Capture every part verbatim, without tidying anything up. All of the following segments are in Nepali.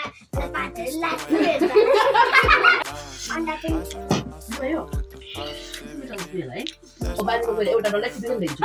भयो है ओ बारीको मैले एउटा डल्लै सिधै दिन्छु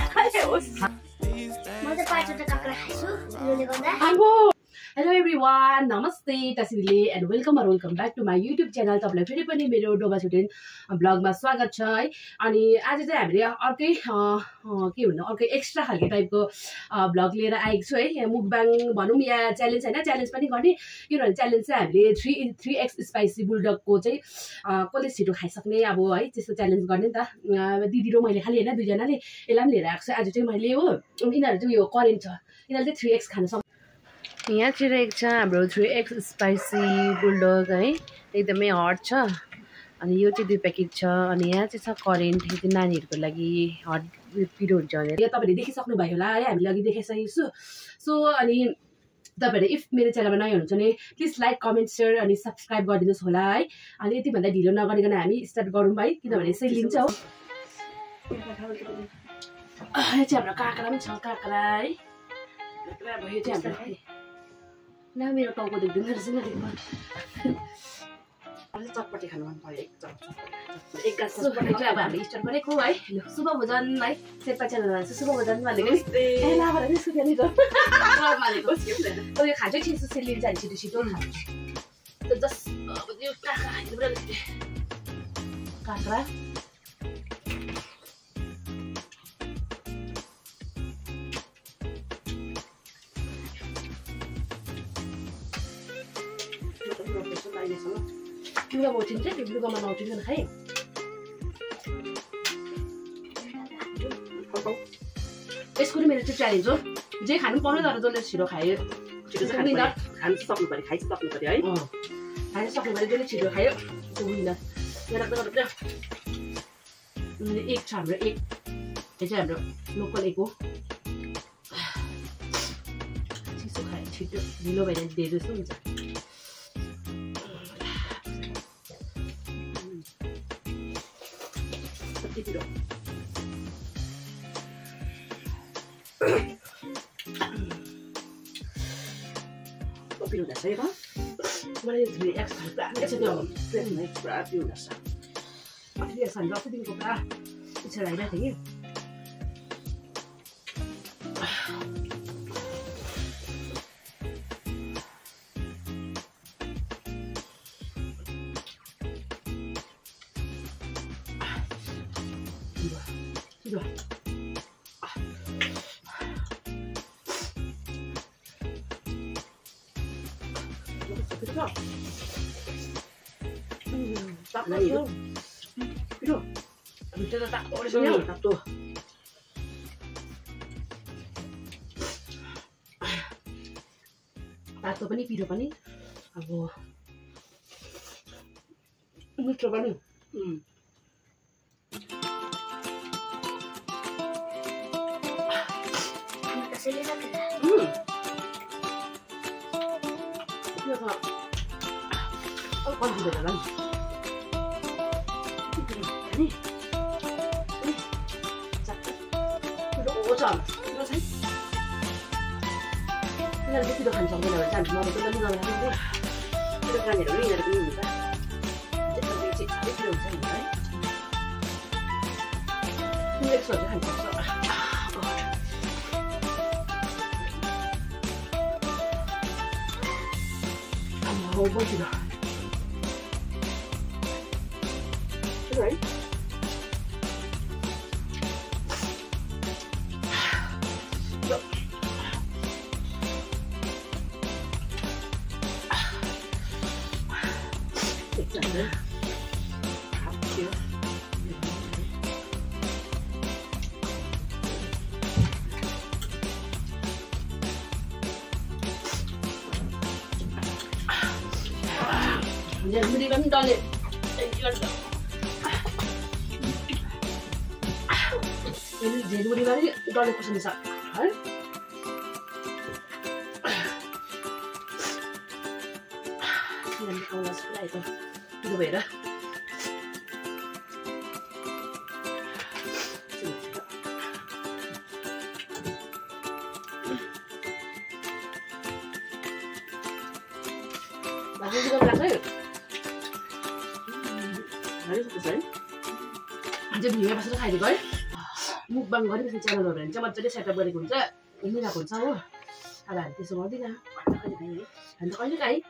म त पाँचवटा काँक्रा खाइछु यसले गर्दा हेलो एभ्रिवान नमस्ते तस्बिरले एन्ड वेलकम और welcome back to my YouTube channel तपाईँलाई फेरि पनि मेरो डोबा छुटेन ब्लगमा स्वागत छ है अनि आज चाहिँ हामीले अर्कै के भन्नु अर्कै एक्स्ट्रा खालको टाइपको ब्लग लिएर आएको छु है मुकबाङ भनौँ या च्यालेन्ज होइन च्यालेन्ज पनि गर्ने किनभने च्यालेन्ज चाहिँ हामीले थ्री थ्री एक्स स्पाइसी बुलडकको चाहिँ कसले छिटो खाइसक्ने अब है त्यस्तो च्यालेन्ज गर्ने नि त दिदी र मैले खालि होइन दुईजनाले यसलाई पनि लिएर आएको छु आज चाहिँ मैले हो यिनीहरू चाहिँ यो करेन्ट छ यिनीहरूले चाहिँ थ्री एक्स खान सक्छ यहाँ चिरेको छ हाम्रो थ्री एक्स स्पाइसी बुलडग है एकदमै हट छ अनि यो चाहिँ दुई प्याकेट छ अनि यहाँ चाहिँ छ करेन्ट यो चाहिँ नानीहरूको लागि हट पिरो हुन्छ भनेर यो तपाईँहरूले देखिसक्नुभयो होला है हामीले अघि देखाइसकेको छु सो अनि तपाईँहरूले इफ मेरो च्यानलमा नयाँ हुनुहुन्छ भने प्लिज लाइक कमेन्ट सेयर अनि सब्सक्राइब गरिदिनुहोस् होला है अनि यतिभन्दा ढिलो नगरिकन हामी स्टार्ट गरौँ है किनभने यसै लिन्छ हो यो चाहिँ हाम्रो काँक्रा पनि छ काँक्रा है काँक्रा भयो चाहिँ हाम्रो न मेरो टाउको देख्दैन रहेछ न चटपटी खानु मन पर्यो एक गाँस चटपटी चाहिँ अब हामीले स्टार्ट गरेको है शुभ भोजन है शेर्पा च्यानलमा चाहिँ शुभ भोजन भनेको यो खान्छै छिटो छिटो लिन्छ भने छिटो छिटो खान्छ जस्ट अब यो काँक्रा खानु पुरा काँक्रा लुगा उठिन्छ त्यो लुगामा नउठिन्छ खाएँ यसको मेरो चाहिँ च्यालेन्ज हो जे खानु पर्यो तर जसले छिटो खायो छिटो चाहिँ खानु सक्नु पऱ्यो खाइसक्नु पऱ्यो है खानु सक्नु पऱ्यो जसले छिटो खायो त्यो विनर यहाँ राख्दा गर्दा एक छ हाम्रो एक यो चाहिँ हाम्रो लोकल एक हो चिसो खायो छिटो ढिलो भएर धेरै जस्तो हुन्छ पिरो पिरो हुँदैछ है मलाई यो थ्री एक्स पुरा छ त्यो पुरा पिरो हुँदैछ थ्री एक्स हामी अस्तिदेखिको पुरा इच्छा लागिरहेको थियो कि Sudah. Sudah. Hmm, tak lagi tu. Itu. Kita tak boleh senyum tak tu. Tato pani pido pani. Aku. Ini coba nih. Hmm. Hmm. Ya kak. Oh, kan juga jalan. Ini, ini, cakep. Udah ocan, udah say. Ini nanti sudah kancang benar, cantik mau betul betul nggak nanti. Sudah kan jadi ini ada ini kan. Jadi nanti cik cari belum saya ini. Ini ekstra jangan ekstra. Oh, what did I? Right. Look. It's under. How cute. Jadi beri kami toilet. Ini jadi beri kami toilet pun bisa. Kan? Nanti kalau sudah itu, itu beda. भाजी गर्नु लाग्छ है है अझै भिडियो बसेर खाइदिएको है मुखबाङ गरिबस्ने च्यानलहरू भने चाहिँ मजाले सेटअप गरेको हुन्छ मिलाएको हुन्छ हो अब हामी त्यसो गर्दिनँ कहिले काहीँ है हामी त कहिले काहीँ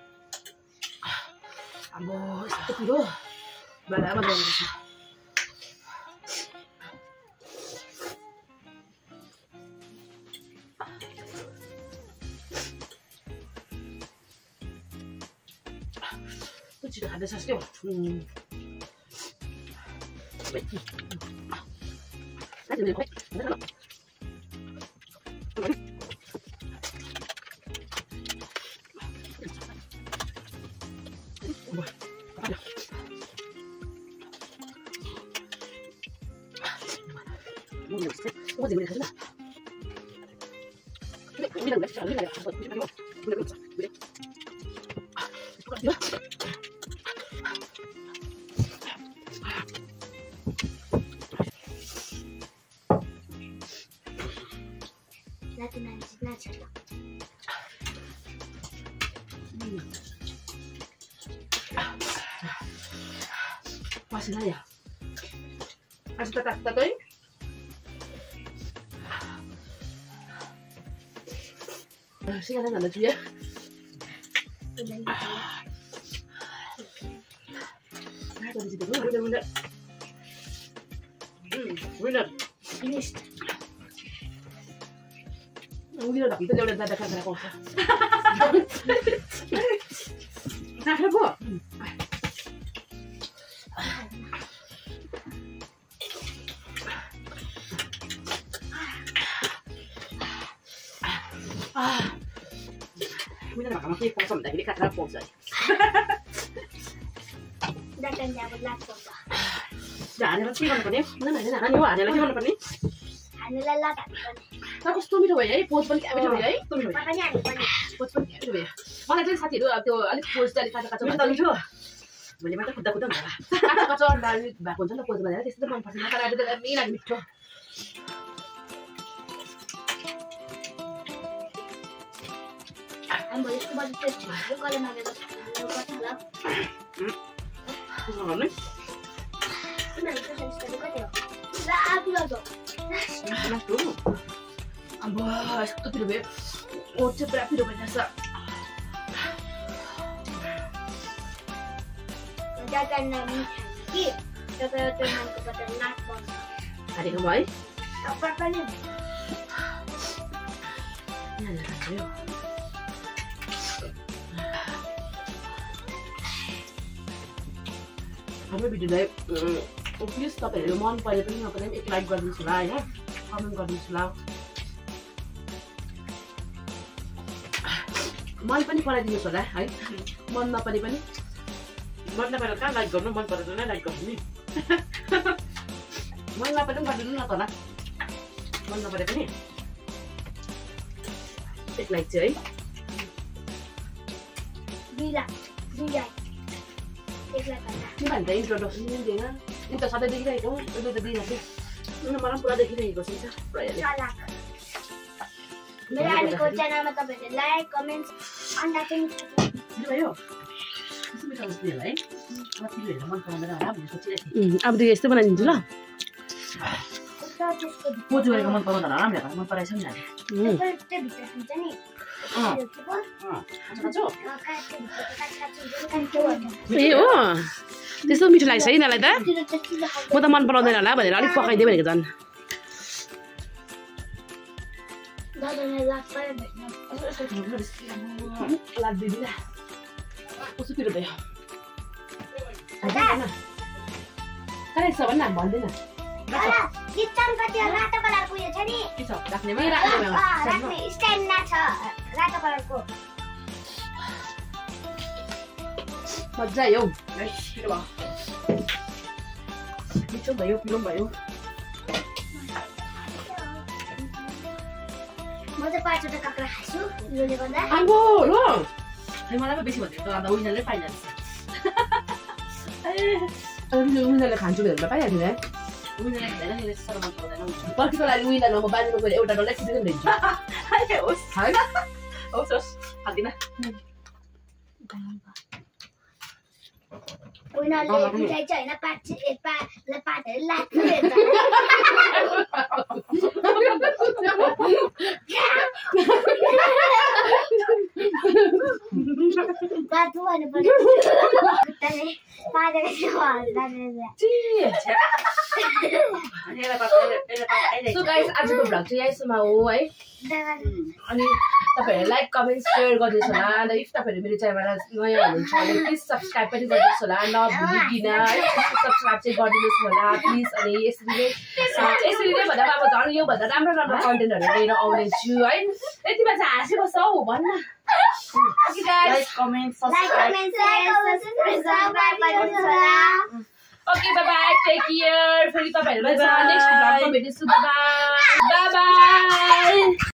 अब यस्तो पिरो बेलामा गर्नुपर्छ छिटो खाँदैछ क्या Laten we het net zetten. Masih lah ya. Masih tetap tetap ini. Sekarang ada tu ya. Nah, tadi situ dulu, udah udah. Hmm, udah. Finished. Udah dah, kita udah ada kamera kok. Nah, bu. Ah, udah nak makan apa sama tadi kata apa saja. Dah kan dia buat apa? Dah ada lagi mana ni? Mana ada? Ani wah ada lagi mana ni? Ani lala kan. Aku setuju tu ya, post balik apa tu ya? Tu tu. Makanya ani pani. Post balik apa tu ya? Mana tu sahaja tu, tu alik post dari kata-kata macam tu. Boleh macam kuda-kuda enggak? Kata-kata dari bakun tu post mana? Itu tu mana pasal nak ada ni lagi mikro. Am boleh tu baju tu. Kalau nak ada tu kata lah. Hmm. Tu mana ni? Mana tu saya sudah kata. Dah aku dah tu. Nah tu. Ambah, itu tu beb. Oh, cepat aku dah banyak sah. Jangan nami. Ki, kita terima kepada nak pun. Ada kamu ay? Apa apa ni? Ni ada apa? Kami video live. Please तपाईहरु मन परे पनि नपरे पनि एक लाइक गरिदिनुस् होला हैन कमेन्ट गरिदिनुस् होला मन पनि पराइदिनुस् होला है मन नपरे पनि मन नपरे कहाँ लाइक गर्नु मन परे नै लाइक गर्नु नि मन नपरे पनि गरिदिनु न त होला मन नपरे पनि एक लाइक चाहिँ है Bila, bila. एक लाइक करना. के भन्छ इन्ट्रोडक्सन पनि दिएन नि त सधैँ देखिरहेको अहिले त दिइरहेको थिएँ मलाई पनि पुरा देखिरहेको छ Salah. मेरा अलिको च्यानलमा तपाईहरुले लाइक कमेन्ट अन्डा पनि भयो यसो मिठो हुन्छ नि है म तिमीहरुले मन पराउँदैन होला भन्ने सोचिरहेको थिएँ अब त यस्तो बनाइदिन्छु ल पोजु गरेको मन पराउँदैन होला हामीलाई मन पराएछ नि हामी त्यो भित्र हुन्छ नि अँ ए हो त्यस्तो मिठो लाग्छ है यिनीहरूलाई त म त मन पराउँदैन होला भनेर अलिक पकाइदिएँ भनेको झन् लाग्दैन कस्तो पिरो भयो कहाँ छ भन्न भन्दैन किचन कति रातो कलरको यो छ नि के छ राख्नेमै राख्ने राख्ने स्ट्यान्ड ना छ रातो कलरको मजा आयो पिरो भयो मिठो भयो पिरो भयो म त पाँचवटा काँक्रा खान्छु योले गर्दा आम्बो ल मलाई पो बेसी भनेको त उनीहरूले पाइहाल्छ ए उनीहरूले खान्छु भनेर पाइहाल्छ नि उनीहरूले खाँदैन नि साह्रो मन पर्दैन पर्खिको लागि उनीहरूलाई म बाजेको गएर एउटा डल्लै सिधै दिन्छु होस् है होस् होस् खाँदिनँ उनीहरूले मिठाई चाहिँ होइन पात पातहरू लाग्छ पातु भन्नुपर्ने खुट्टाले पातेको सो गाइस आजको भ्लग चाहिँ यहीसम्म हो है अनि तपाईहरु लाइक कमेन्ट शेयर गरिदिनुहोस् होला र इफ तपाईहरु मेरो च्यानलमा नयाँ हुनुहुन्छ भने प्लिज सब्स्क्राइब पनि गरिदिनुहोस् होला नभुलिदिन है सब्स्क्राइब चाहिँ गरिदिनुहोस् होला प्लिज अनि यसरी नै यसरी नै भन्दा अब झन् यो भन्दा राम्रो राम्रो कन्टेन्टहरु लिएर आउने छु है यतिमा चाहिँ हाँसेको छ हौ भन्न okay guys like comment subscribe okay bye bye take care फेरि तपाईहरुलाई नेक्स्ट भ्लगमा भेट्छु बाय बाय बाय